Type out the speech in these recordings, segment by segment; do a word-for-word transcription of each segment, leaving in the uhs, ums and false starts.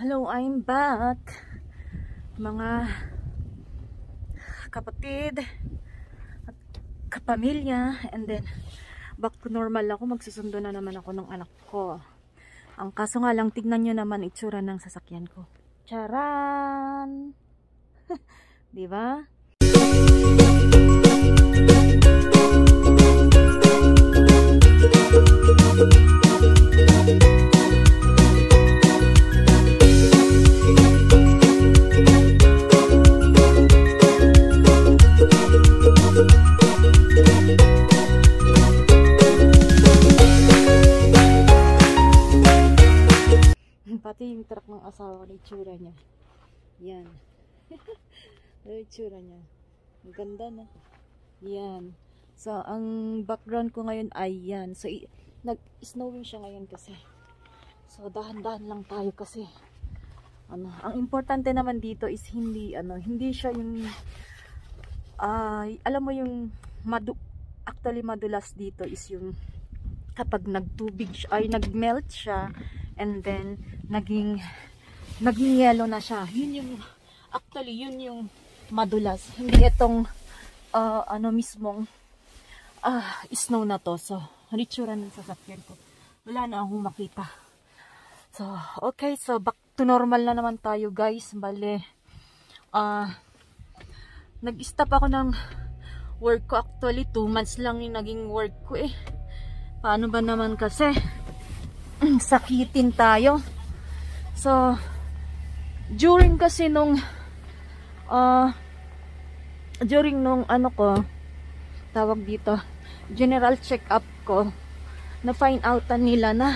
Hello, I'm back, mga kapatid at kapamilya. And then back to normal ako, magsusundo na naman ako ng anak ko. Ang kaso nga lang, tignan nyo naman itsura ng sasakyan ko. Charan! Diba? Pati yung truck ng asawa ko, itsura niya. Yan. Yung itsura niya. Ang ganda na. Yan. So, ang background ko ngayon ay yan. So, nag-snowing siya ngayon kasi. So, dahan-dahan lang tayo kasi. Ano, ang importante naman dito is hindi, ano, hindi siya yung, uh, alam mo yung, madu actually madulas dito is yung, kapag nagtubig siya, ay nagmelt siya, and then naging naging yellow na siya. Yun yung actually yun yung madulas. Hindi itong uh, ano mismong uh, snow na to. So, ritsura ng sasakyan ko. Wala na akong makita. So, okay. So, back to normal na naman tayo, guys. Bale, uh, nag-stop ako ng work ko. Actually, two months lang yung naging work ko eh. Paano ba naman kasi? Sakitin tayo. So, during kasi nung uh, during nung ano ko, tawag dito, general check-up ko, na find outan nila na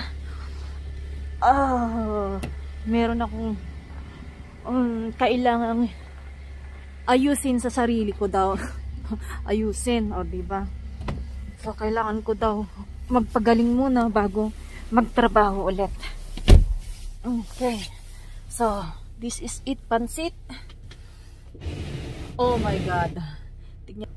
uh, meron akong um, kailangang ayusin sa sarili ko daw. Ayusin, o diba? So, kailangan ko daw magpagaling muna bago magtrabaho ulit. Okay. So, this is it, pansit. Oh my God. Tignan.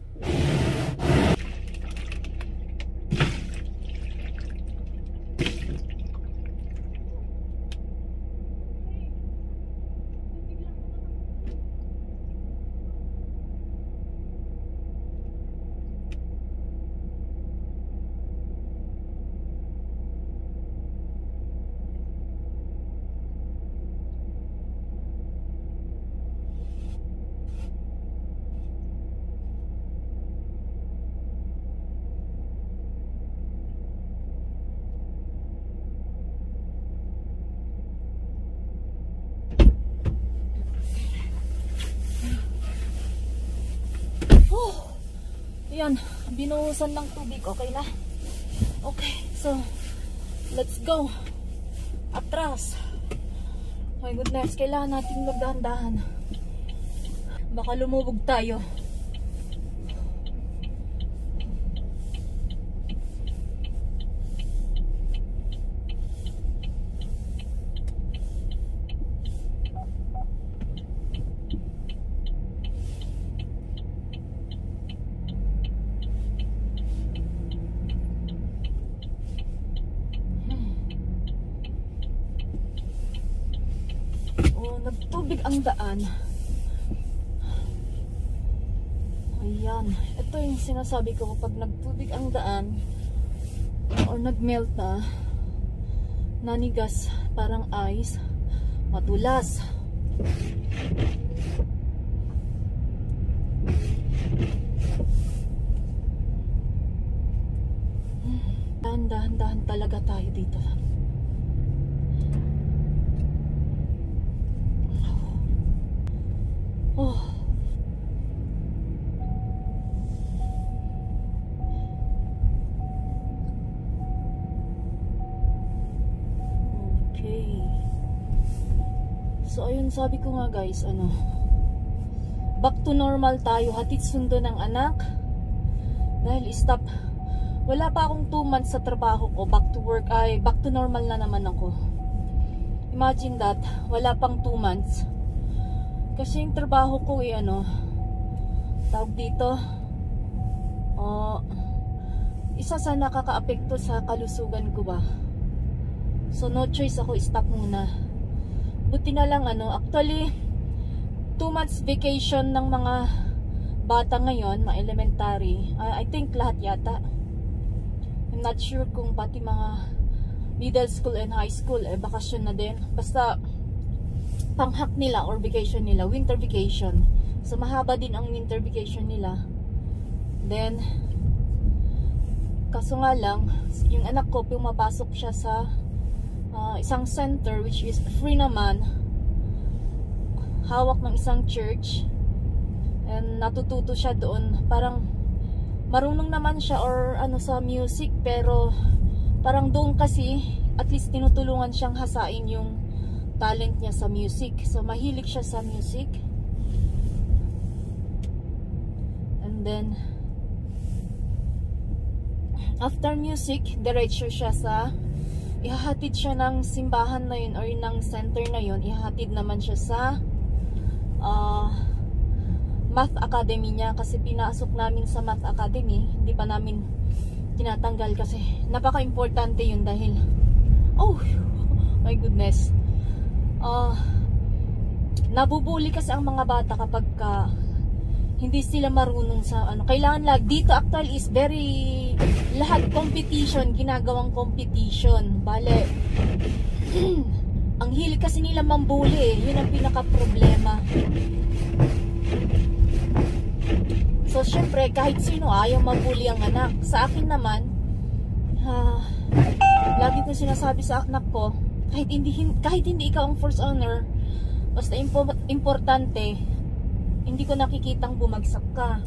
Yan, binuhusan ng tubig, okay na? Okay, so let's go. Atras. My goodness, kailangan natin magdahan-dahan. Baka lumubog tayo. Nagtubig ang daan. Ayan. Ito yung sinasabi ko, kapag nagtubig ang daan or nagmelt na, nanigas, parang ice, matulas. Dahan-dahan talaga tayo dito. Oh. Okay. So ayun, sabi ko nga guys, ano, back to normal tayo, hatid sundo ng anak. Dahil stop, wala pa akong two months sa trabaho ko, back to work, ay back to normal na naman ako. Imagine that, wala pang two months. Kasi yung trabaho ko eh, ano, tawag dito, oh, isa sa nakaka-apekto sa kalusugan ko ba. So no choice ako, stop muna. buti na lang ano, actually two months vacation ng mga bata ngayon, mga elementary. Uh, I think lahat yata. I'm not sure kung pati mga middle school and high school eh bakasyon na din. Basta panghak nila or vacation nila, winter vacation. So mahaba din ang winter vacation nila. Then kaso nga lang, yung anak ko pumapasok siya sa uh, isang center which is free naman. Hawak ng isang church. And natututo siya doon. Parang marunong naman siya or ano sa music, pero parang doon kasi at least tinutulungan siyang hasain yung talent niya sa music. So mahilig siya sa music. And then after music, diretso siya sa ihahatid siya ng simbahan na yun or ng center na yun. Ihahatid naman siya sa uh, math academy niya, kasi pinasok namin sa math academy, hindi pa namin tinatanggal kasi napaka-importante yun dahil oh my goodness, uh, nabubuli kasi ang mga bata kapag ka, hindi sila marunong sa ano, kailangan lag dito actually is very lahat competition, ginagawang competition, bale ang hilig kasi nila mambuli eh, yun ang pinaka problema. So, syempre, kahit sino ayaw mabuli ang anak. Sa akin naman, uh, lagi ko sinasabi sa anak ko, kahit hindi, kahit hindi ikaw ang first honor, basta impo, importante, hindi ko nakikitang bumagsak ka.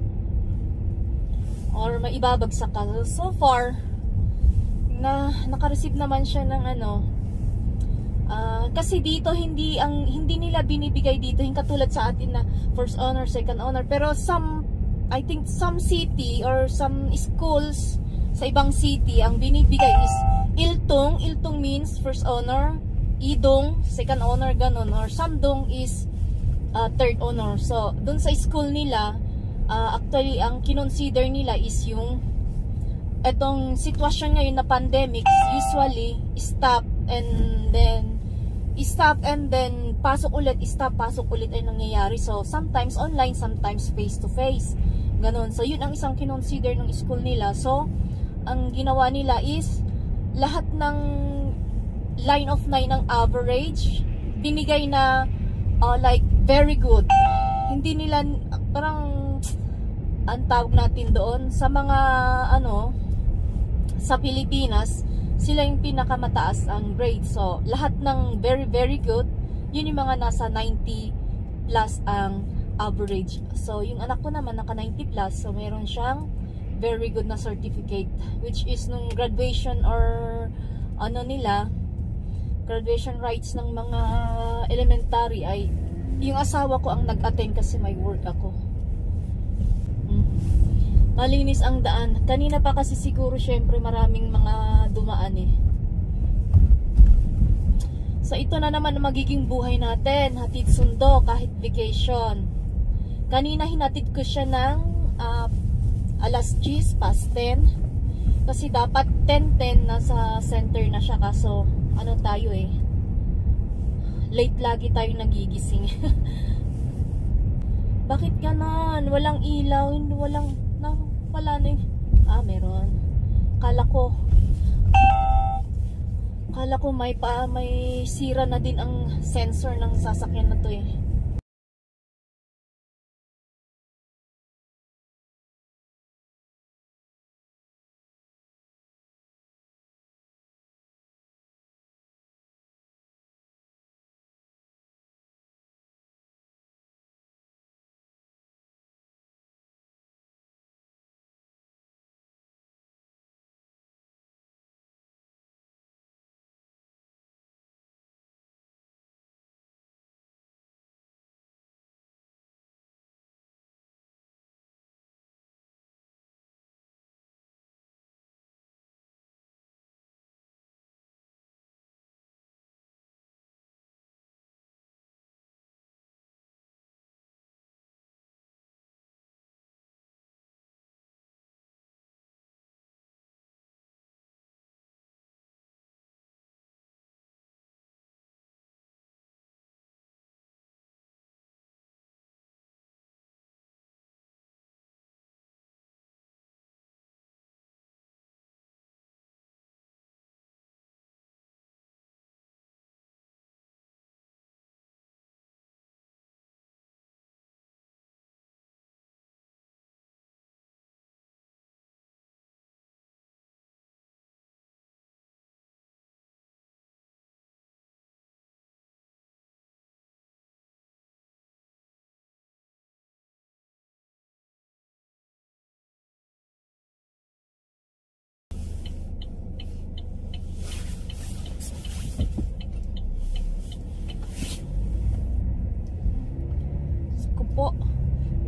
Or maibabagsak ka. So far, na naka-receive naman siya ng ano, Uh, kasi dito hindi ang hindi nila binibigay dito yung katulad sa atin na first honor, second honor, pero some I think some city or some schools sa ibang city ang binibigay is iltong. Iltong means first honor, idong second honor, ganon, or samdong is uh, third honor. So dun sa school nila uh, actually ang kinonsider nila is yung etong sitwasyon ngayon na pandemic, usually stop and then stop and then pasok ulit, stop, pasok ulit ay nangyayari. So sometimes online, sometimes face to face, ganon. So yun ang isang kinonsider ng school nila. So ang ginawa nila is lahat ng line of nine ng average binigay na uh, like very good. Hindi nila parang ang tawag natin doon sa mga ano sa Pilipinas, sila yung pinakamataas ang grade. So, lahat ng very, very good, yun yung mga nasa ninety plus ang average. So, yung anak ko naman naka ninety plus, so meron siyang very good na certificate, which is nung graduation or ano nila, graduation rites ng mga elementary ay yung asawa ko ang nag-attend kasi may work ako. Hmm. Malinis ang daan. Kanina pa kasi siguro syempre maraming mga dumaan eh. So ito na naman ang magiging buhay natin. Hatid sundo kahit vacation. Kanina hinatid ko siya ng uh, alas diyes past ten. Kasi dapat ten ten nasa center na siya. Kaso ano tayo eh. Late lagi tayo nagigising. Bakit ganon? Walang ilaw, hindi walang na, wala na eh. Ah, meron. Kala ko Kala ko may pa may sira na din ang sensor ng sasakyan na to eh.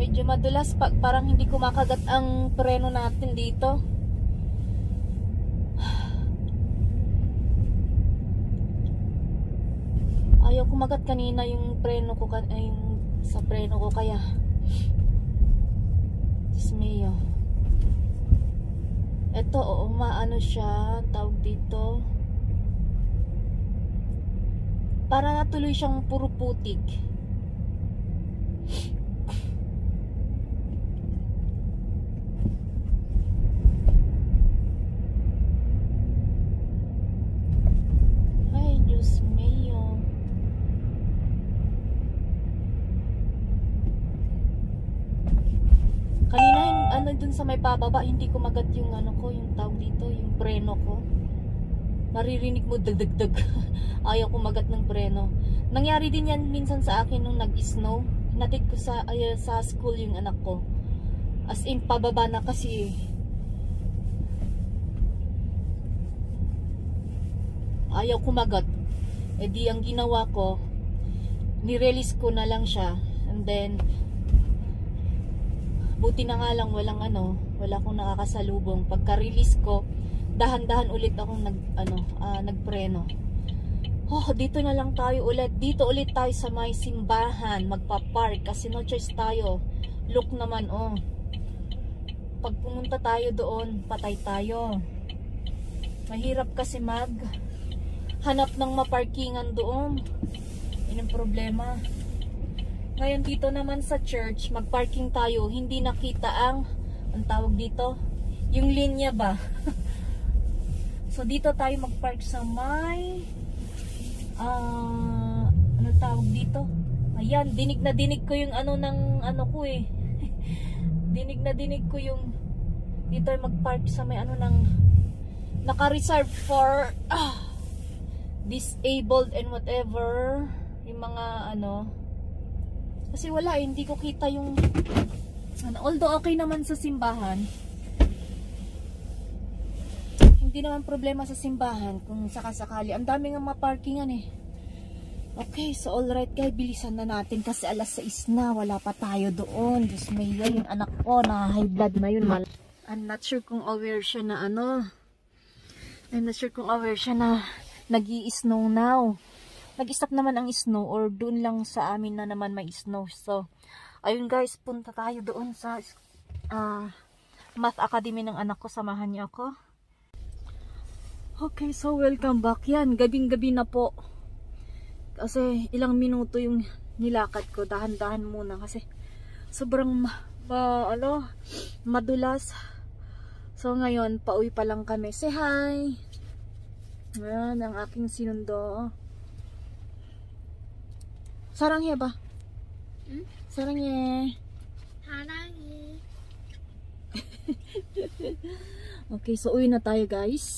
Medyo madulas, pa parang hindi kumakagat ang preno natin dito. Ayaw kumagat kanina yung preno ko, ay, yung sa preno ko, kaya Diyos mio. Ito, oo, maano siya, tawag dito, para natuloy siyang puro putik. Ay, Diyos mio. Kanina, ano dun sa may pababa, hindi ko magat yung ano ko, yung tawag dito, yung preno ko. Maririnig mo dagdagdag. Ayaw ko magat ng preno. Nangyari din yan minsan sa akin nung nag-snow. Hinatid ko sa, ay, sa school yung anak ko. As in, pababa na kasi. Ayaw kumagat. E di ang ginawa ko, nirelease ko na lang siya. And then, buti na nga lang walang ano, wala akong nakakasalubong. Pagka-release ko, dahan-dahan ulit akong nag, ano, uh, nagpreno. Oh, dito na lang tayo ulit. Dito ulit tayo sa may simbahan. Magpa-park kasi no choice tayo. Look naman, oh. Pag pumunta tayo doon, patay tayo. Mahirap kasi mag hanap ng maparkingan doon. Yun ang problema. Ngayon dito naman sa church, magparking tayo, hindi nakita ang, ang tawag dito, yung linya ba? So dito tayo magpark sa may, uh, ano tawag dito? Ayan, dinig na dinig ko yung ano ng ano ko eh. Dinig na dinig ko yung, dito ay magpark sa may ano ng, naka-reserve for, ah, disabled and whatever, yung mga ano, kasi wala eh, hindi ko kita yung ano, although okay naman sa simbahan, hindi naman problema sa simbahan kung sakasakali. Ang dami nga maparkingan eh. Okay, so alright guys, bilisan na natin kasi alas sais na, wala pa tayo doon. Diyos may yung anak ko na high blood na yun. I'm not sure kung aware siya na ano, I'm not sure kung aware siya na nag-i-snow now. Nag-stop naman ang snow or doon lang sa amin na naman may snow. So, ayun guys, punta tayo doon sa uh, Math Academy ng anak ko. Samahan niyo ako. Okay, so welcome back. Yan, gabing-gabi na po. Kasi ilang minuto yung nilakad ko. Dahan-dahan muna kasi sobrang ma, ma, ano, madulas. So, ngayon, pauwi pa lang kami. Say hi! Yan, ang aking sinundo. 사랑해 봐. 응? 사랑해. 사랑해. Okay, so uwi na tayo guys.